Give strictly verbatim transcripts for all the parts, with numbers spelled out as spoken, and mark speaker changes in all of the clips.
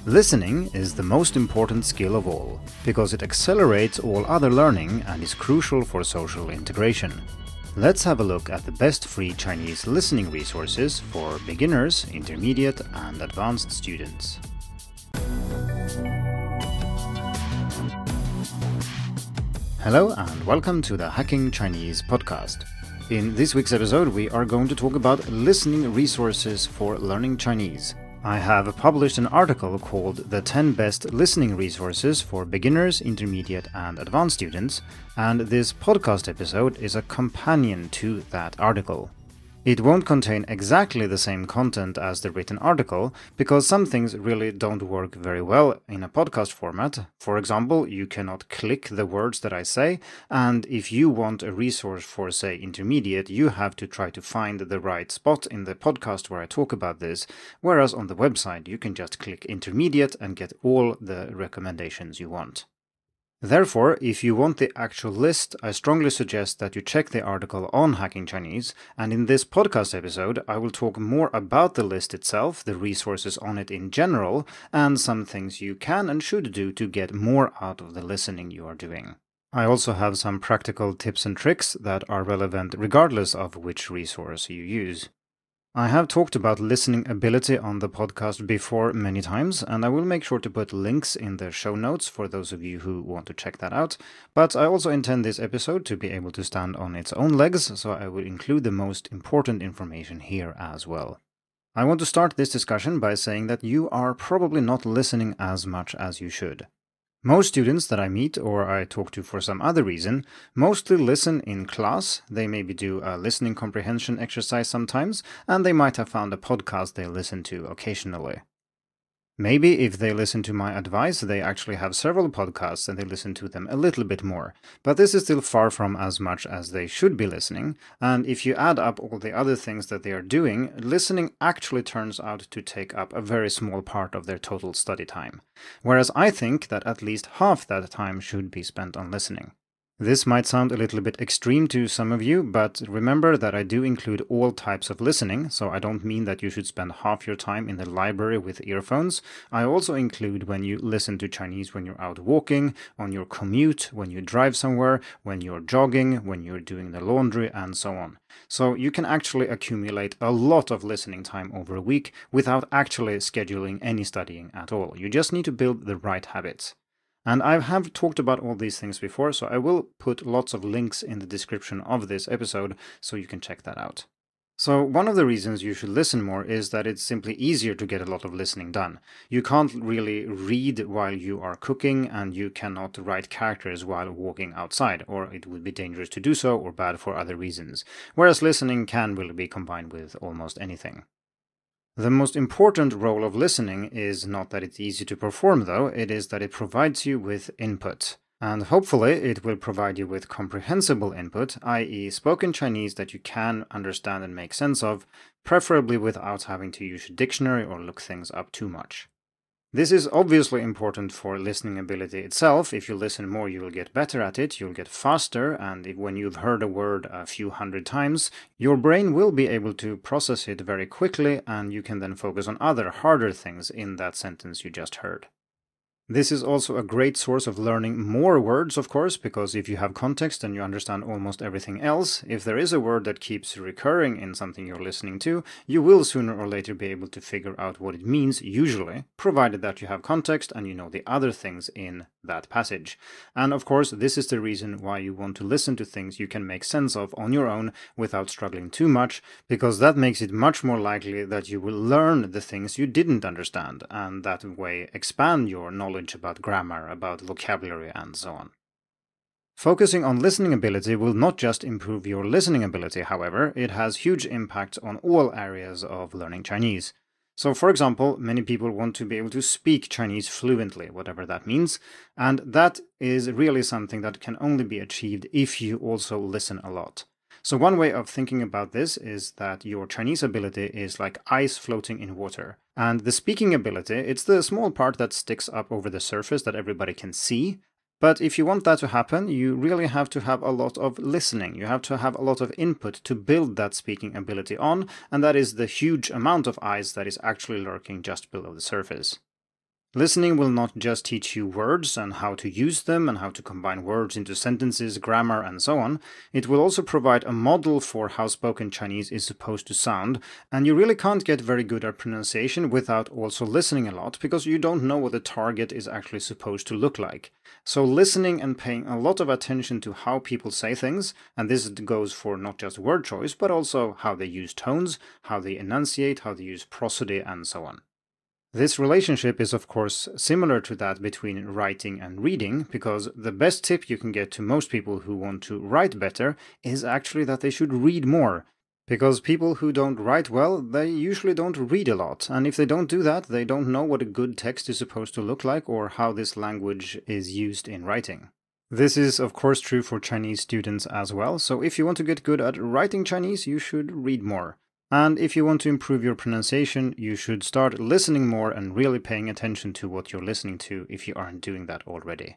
Speaker 1: Listening is the most important skill of all, because it accelerates all other learning and is crucial for social integration. Let's have a look at the best free Chinese listening resources for beginners, intermediate and advanced students. Hello and welcome to the Hacking Chinese podcast. In this week's episode, we are going to talk about listening resources for learning Chinese. I have published an article called The ten Best Listening Resources for Beginners, Intermediate and Advanced Students, and this podcast episode is a companion to that article. It won't contain exactly the same content as the written article, because some things really don't work very well in a podcast format. For example, you cannot click the words that I say, and if you want a resource for, say, intermediate, you have to try to find the right spot in the podcast where I talk about this, whereas on the website you can just click intermediate and get all the recommendations you want. Therefore, if you want the actual list, I strongly suggest that you check the article on Hacking Chinese, and in this podcast episode I will talk more about the list itself, the resources on it in general, and some things you can and should do to get more out of the listening you are doing. I also have some practical tips and tricks that are relevant regardless of which resource you use. I have talked about listening ability on the podcast before many times, and I will make sure to put links in the show notes for those of you who want to check that out, but I also intend this episode to be able to stand on its own legs, so I will include the most important information here as well. I want to start this discussion by saying that you are probably not listening as much as you should. Most students that I meet or I talk to for some other reason mostly listen in class. They maybe do a listening comprehension exercise sometimes, and they might have found a podcast they listen to occasionally. Maybe if they listen to my advice, they actually have several podcasts and they listen to them a little bit more. But this is still far from as much as they should be listening, and if you add up all the other things that they are doing, listening actually turns out to take up a very small part of their total study time. Whereas I think that at least half that time should be spent on listening. This might sound a little bit extreme to some of you, but remember that I do include all types of listening, so I don't mean that you should spend half your time in the library with earphones. I also include when you listen to Chinese when you're out walking, on your commute, when you drive somewhere, when you're jogging, when you're doing the laundry, and so on. So you can actually accumulate a lot of listening time over a week without actually scheduling any studying at all. You just need to build the right habits. And I have talked about all these things before, so I will put lots of links in the description of this episode so you can check that out. So one of the reasons you should listen more is that it's simply easier to get a lot of listening done. You can't really read while you are cooking, and you cannot write characters while walking outside, or it would be dangerous to do so or bad for other reasons. Whereas listening can really be combined with almost anything. The most important role of listening is not that it's easy to perform, though, it is that it provides you with input. And hopefully it will provide you with comprehensible input, that is spoken Chinese that you can understand and make sense of, preferably without having to use a dictionary or look things up too much. This is obviously important for listening ability itself. If you listen more, you will get better at it, you'll get faster, and if, when you've heard a word a few hundred times, your brain will be able to process it very quickly, and you can then focus on other, harder things in that sentence you just heard. This is also a great source of learning more words, of course, because if you have context and you understand almost everything else, if there is a word that keeps recurring in something you're listening to, you will sooner or later be able to figure out what it means, usually, provided that you have context and you know the other things in that passage. And of course, this is the reason why you want to listen to things you can make sense of on your own without struggling too much, because that makes it much more likely that you will learn the things you didn't understand, and that way expand your knowledge about grammar, about vocabulary, and so on. Focusing on listening ability will not just improve your listening ability, however, it has huge impact on all areas of learning Chinese. So, for example, many people want to be able to speak Chinese fluently, whatever that means, and that is really something that can only be achieved if you also listen a lot. So one way of thinking about this is that your Chinese ability is like ice floating in water. And the speaking ability, it's the small part that sticks up over the surface that everybody can see. But if you want that to happen, you really have to have a lot of listening. You have to have a lot of input to build that speaking ability on, and that is the huge amount of ice that is actually lurking just below the surface. Listening will not just teach you words and how to use them and how to combine words into sentences, grammar, and so on. It will also provide a model for how spoken Chinese is supposed to sound, and you really can't get very good at pronunciation without also listening a lot, because you don't know what the target is actually supposed to look like. So listening and paying a lot of attention to how people say things, and this goes for not just word choice, but also how they use tones, how they enunciate, how they use prosody, and so on. This relationship is of course similar to that between writing and reading, because the best tip you can get to most people who want to write better is actually that they should read more. Because people who don't write well, they usually don't read a lot, and if they don't do that, they don't know what a good text is supposed to look like or how this language is used in writing. This is of course true for Chinese students as well, so if you want to get good at writing Chinese, you should read more. And if you want to improve your pronunciation, you should start listening more and really paying attention to what you're listening to if you aren't doing that already.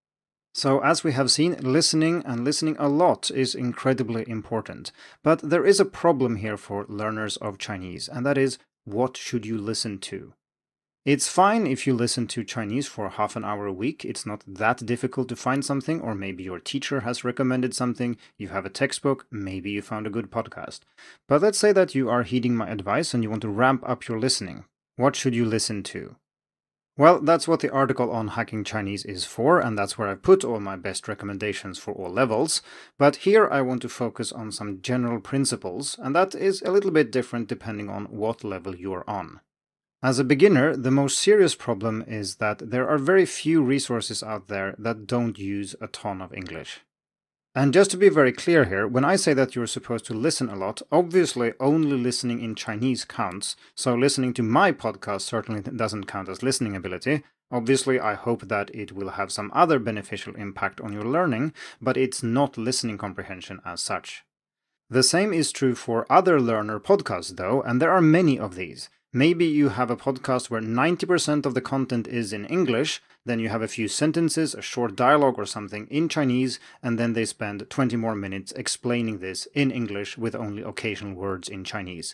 Speaker 1: So as we have seen, listening and listening a lot is incredibly important. But there is a problem here for learners of Chinese, and that is, what should you listen to? It's fine if you listen to Chinese for half an hour a week. It's not that difficult to find something, or maybe your teacher has recommended something, you have a textbook, maybe you found a good podcast. But let's say that you are heeding my advice and you want to ramp up your listening. What should you listen to? Well, that's what the article on Hacking Chinese is for, and that's where I put all my best recommendations for all levels. But here I want to focus on some general principles, and that is a little bit different depending on what level you're on. As a beginner, the most serious problem is that there are very few resources out there that don't use a ton of English. And just to be very clear here, when I say that you're supposed to listen a lot, obviously only listening in Chinese counts, so listening to my podcast certainly doesn't count as listening ability. Obviously, I hope that it will have some other beneficial impact on your learning, but it's not listening comprehension as such. The same is true for other learner podcasts though, and there are many of these. Maybe you have a podcast where ninety percent of the content is in English, then you have a few sentences, a short dialogue or something in Chinese, and then they spend twenty more minutes explaining this in English with only occasional words in Chinese.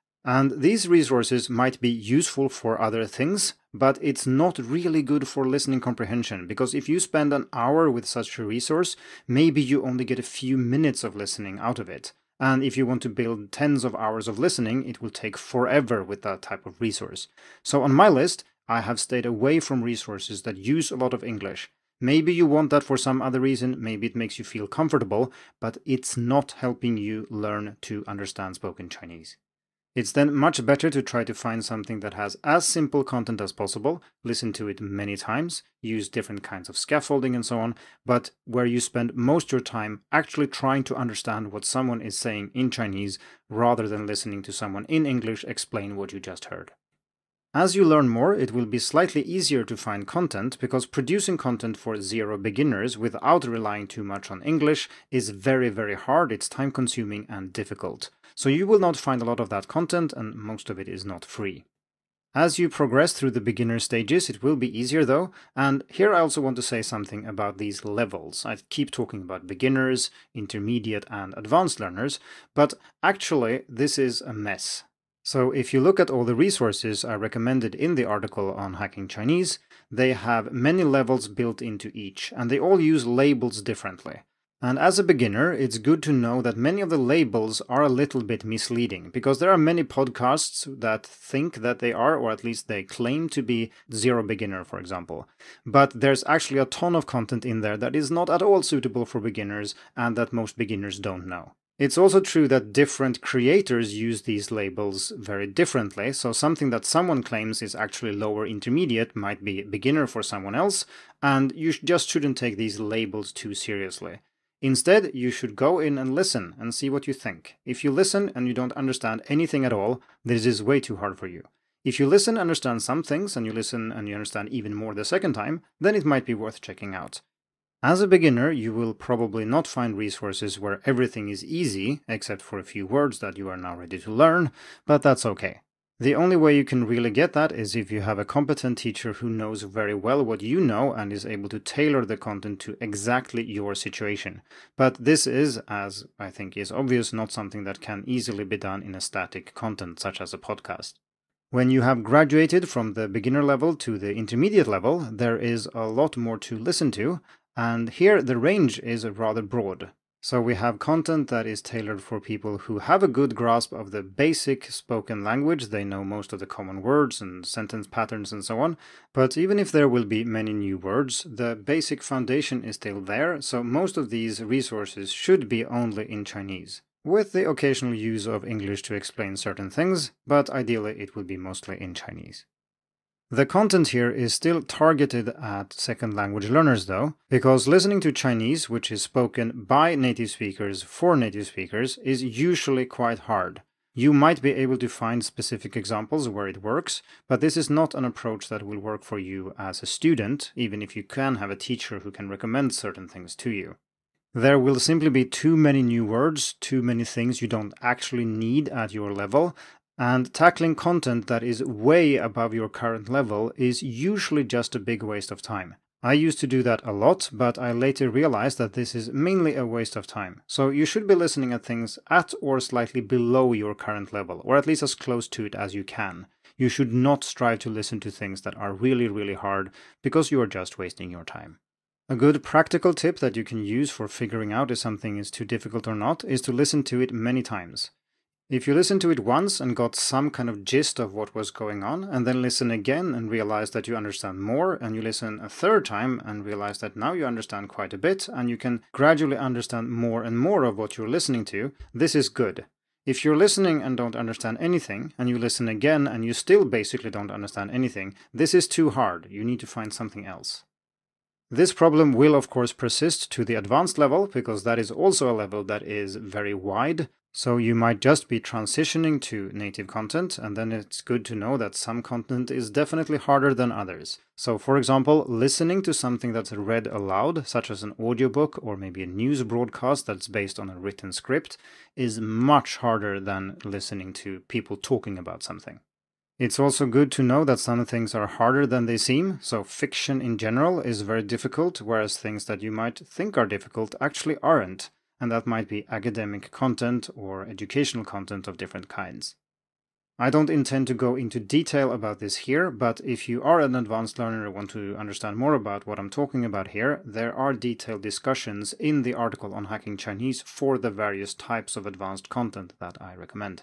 Speaker 1: And these resources might be useful for other things, but it's not really good for listening comprehension, because if you spend an hour with such a resource, maybe you only get a few minutes of listening out of it. And if you want to build tens of hours of listening, it will take forever with that type of resource. So on my list, I have stayed away from resources that use a lot of English. Maybe you want that for some other reason, maybe it makes you feel comfortable, but it's not helping you learn to understand spoken Chinese. It's then much better to try to find something that has as simple content as possible, listen to it many times, use different kinds of scaffolding and so on, but where you spend most of your time actually trying to understand what someone is saying in Chinese rather than listening to someone in English explain what you just heard. As you learn more, it will be slightly easier to find content, because producing content for zero beginners without relying too much on English is very, very hard, it's time-consuming and difficult. So you will not find a lot of that content, and most of it is not free. As you progress through the beginner stages, it will be easier though, and here I also want to say something about these levels. I keep talking about beginners, intermediate and advanced learners, but actually this is a mess. So if you look at all the resources I recommended in the article on Hacking Chinese, they have many levels built into each, and they all use labels differently. And as a beginner, it's good to know that many of the labels are a little bit misleading, because there are many podcasts that think that they are, or at least they claim to be, zero beginner, for example. But there's actually a ton of content in there that is not at all suitable for beginners, and that most beginners don't know. It's also true that different creators use these labels very differently, so something that someone claims is actually lower intermediate might be beginner for someone else, and you just shouldn't take these labels too seriously. Instead, you should go in and listen and see what you think. If you listen and you don't understand anything at all, this is way too hard for you. If you listen and understand some things, and you listen and you understand even more the second time, then it might be worth checking out. As a beginner, you will probably not find resources where everything is easy, except for a few words that you are now ready to learn, but that's okay. The only way you can really get that is if you have a competent teacher who knows very well what you know and is able to tailor the content to exactly your situation. But this is, as I think is obvious, not something that can easily be done in a static content such as a podcast. When you have graduated from the beginner level to the intermediate level, there is a lot more to listen to, and here the range is rather broad. So we have content that is tailored for people who have a good grasp of the basic spoken language. They know most of the common words and sentence patterns and so on. But even if there will be many new words, the basic foundation is still there, so most of these resources should be only in Chinese, with the occasional use of English to explain certain things, but ideally it will be mostly in Chinese. The content here is still targeted at second language learners though, because listening to Chinese, which is spoken by native speakers for native speakers, is usually quite hard. You might be able to find specific examples where it works, but this is not an approach that will work for you as a student, even if you can have a teacher who can recommend certain things to you. There will simply be too many new words, too many things you don't actually need at your level, and tackling content that is way above your current level is usually just a big waste of time. I used to do that a lot, but I later realized that this is mainly a waste of time. So you should be listening at things at or slightly below your current level, or at least as close to it as you can. You should not strive to listen to things that are really, really hard, because you are just wasting your time. A good practical tip that you can use for figuring out if something is too difficult or not is to listen to it many times. If you listen to it once and got some kind of gist of what was going on, and then listen again and realize that you understand more, and you listen a third time and realize that now you understand quite a bit, and you can gradually understand more and more of what you're listening to, this is good. If you're listening and don't understand anything, and you listen again and you still basically don't understand anything, this is too hard. You need to find something else. This problem will of course persist to the advanced level, because that is also a level that is very wide. So you might just be transitioning to native content, and then it's good to know that some content is definitely harder than others. So for example, listening to something that's read aloud, such as an audiobook or maybe a news broadcast that's based on a written script, is much harder than listening to people talking about something. It's also good to know that some things are harder than they seem, so fiction in general is very difficult, whereas things that you might think are difficult actually aren't. And that might be academic content or educational content of different kinds. I don't intend to go into detail about this here, but if you are an advanced learner and want to understand more about what I'm talking about here, there are detailed discussions in the article on Hacking Chinese for the various types of advanced content that I recommend.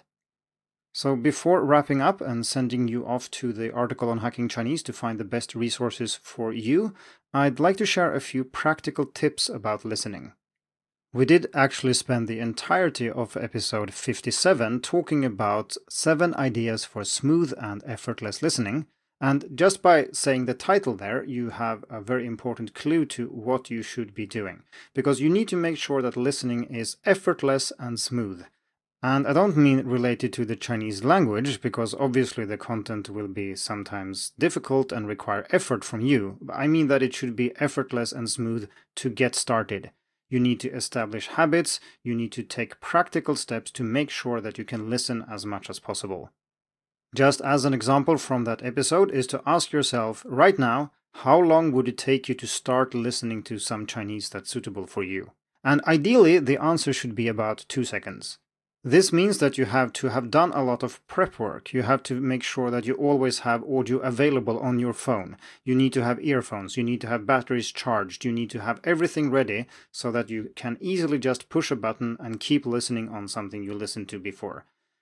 Speaker 1: So before wrapping up and sending you off to the article on Hacking Chinese to find the best resources for you, I'd like to share a few practical tips about listening. We did actually spend the entirety of episode fifty-seven talking about seven ideas for smooth and effortless listening, and just by saying the title there, you have a very important clue to what you should be doing, because you need to make sure that listening is effortless and smooth. And I don't mean related to the Chinese language, because obviously the content will be sometimes difficult and require effort from you. I mean that it should be effortless and smooth to get started. You need to establish habits, you need to take practical steps to make sure that you can listen as much as possible. Just as an example from that episode is to ask yourself right now, how long would it take you to start listening to some Chinese that's suitable for you? And ideally, the answer should be about two seconds. This means that you have to have done a lot of prep work. You have to make sure that you always have audio available on your phone. You need to have earphones, you need to have batteries charged, you need to have everything ready so that you can easily just push a button and keep listening on something you listened to before.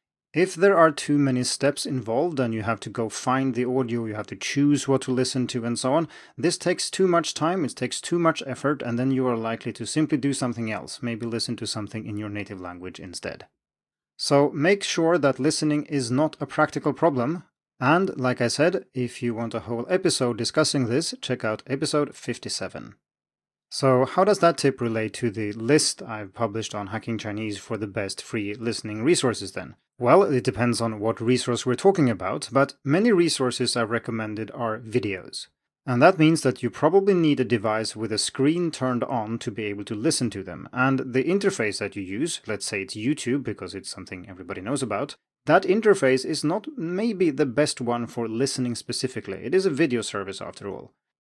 Speaker 1: If there are too many steps involved and you have to go find the audio, you have to choose what to listen to and so on, this takes too much time, it takes too much effort, and then you are likely to simply do something else, maybe listen to something in your native language instead. So make sure that listening is not a practical problem. And like I said, if you want a whole episode discussing this, check out episode fifty-seven. So how does that tip relate to the list I've published on Hacking Chinese for the best free listening resources then? Well, it depends on what resource we're talking about, but many resources I've recommended are videos. And that means that you probably need a device with a screen turned on to be able to listen to them. And the interface that you use, let's say it's YouTube because it's something everybody knows about, that interface is not maybe the best one for listening specifically. It is a video service after all.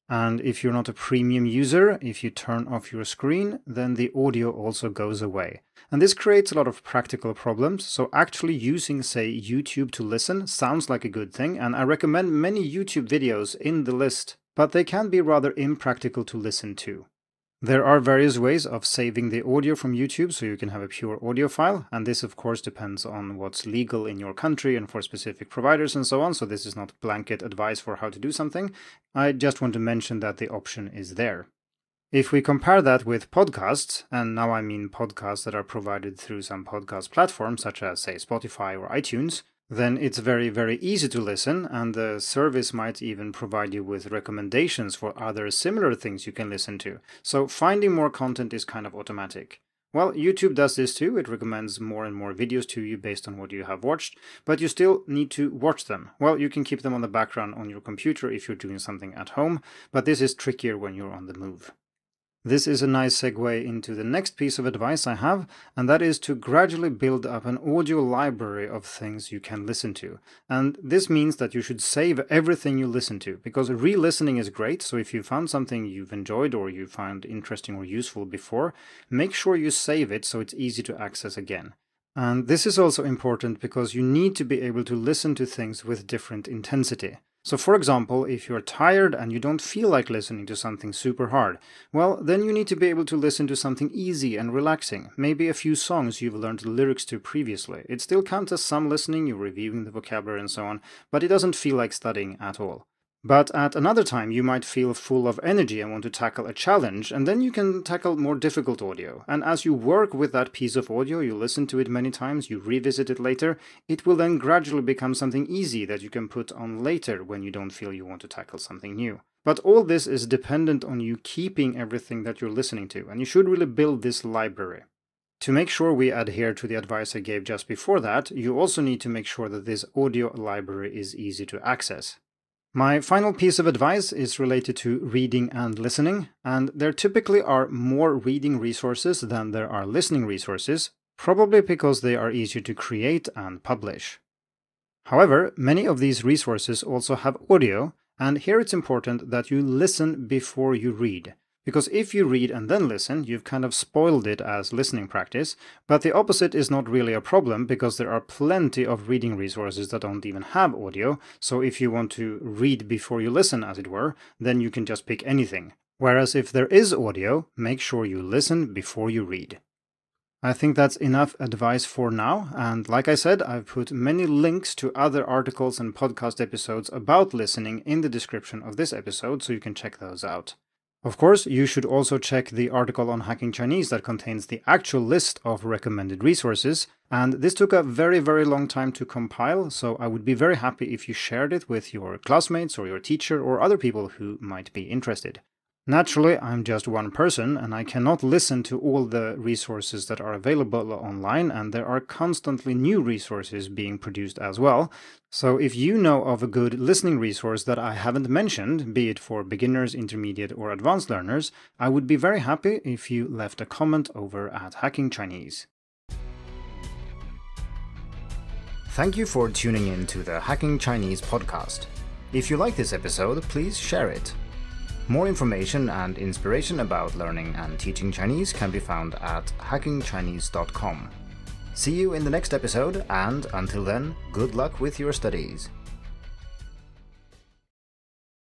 Speaker 1: And if you're not a premium user, if you turn off your screen, then the audio also goes away. And this creates a lot of practical problems. So actually using, say, YouTube to listen sounds like a good thing, and I recommend many YouTube videos in the list, but they can be rather impractical to listen to. There are various ways of saving the audio from YouTube so you can have a pure audio file, and this of course depends on what's legal in your country and for specific providers and so on, so this is not blanket advice for how to do something. I just want to mention that the option is there. If we compare that with podcasts, and now I mean podcasts that are provided through some podcast platforms such as, say, Spotify or iTunes, then it's very, very easy to listen, and the service might even provide you with recommendations for other similar things you can listen to. So finding more content is kind of automatic. Well, YouTube does this too. It recommends more and more videos to you based on what you have watched, but you still need to watch them. Well, you can keep them on the background on your computer if you're doing something at home, but this is trickier when you're on the move. This is a nice segue into the next piece of advice I have, and that is to gradually build up an audio library of things you can listen to. And this means that you should save everything you listen to, because re-listening is great, so if you found something you've enjoyed or you found interesting or useful before, make sure you save it so it's easy to access again. And this is also important because you need to be able to listen to things with different intensity. So for example, if you're tired and you don't feel like listening to something super hard, well, then you need to be able to listen to something easy and relaxing, maybe a few songs you've learned the lyrics to previously. It still counts as some listening, you're reviewing the vocabulary and so on, but it doesn't feel like studying at all. But at another time, you might feel full of energy and want to tackle a challenge, and then you can tackle more difficult audio. And as you work with that piece of audio, you listen to it many times, you revisit it later, it will then gradually become something easy that you can put on later when you don't feel you want to tackle something new. But all this is dependent on you keeping everything that you're listening to, and you should really build this library. To make sure we adhere to the advice I gave just before that, you also need to make sure that this audio library is easy to access. My final piece of advice is related to reading and listening, and there typically are more reading resources than there are listening resources, probably because they are easier to create and publish. However, many of these resources also have audio, and here it's important that you listen before you read. Because if you read and then listen, you've kind of spoiled it as listening practice, but the opposite is not really a problem because there are plenty of reading resources that don't even have audio, so if you want to read before you listen, as it were, then you can just pick anything. Whereas if there is audio, make sure you listen before you read. I think that's enough advice for now, and like I said, I've put many links to other articles and podcast episodes about listening in the description of this episode, so you can check those out. Of course, you should also check the article on Hacking Chinese that contains the actual list of recommended resources, and this took a very, very long time to compile, so I would be very happy if you shared it with your classmates or your teacher or other people who might be interested. Naturally, I'm just one person, and I cannot listen to all the resources that are available online, and there are constantly new resources being produced as well. So if you know of a good listening resource that I haven't mentioned, be it for beginners, intermediate, or advanced learners, I would be very happy if you left a comment over at Hacking Chinese. Thank you for tuning in to the Hacking Chinese podcast. If you like this episode, please share it. More information and inspiration about learning and teaching Chinese can be found at hacking chinese dot com. See you in the next episode, and until then, good luck with your studies.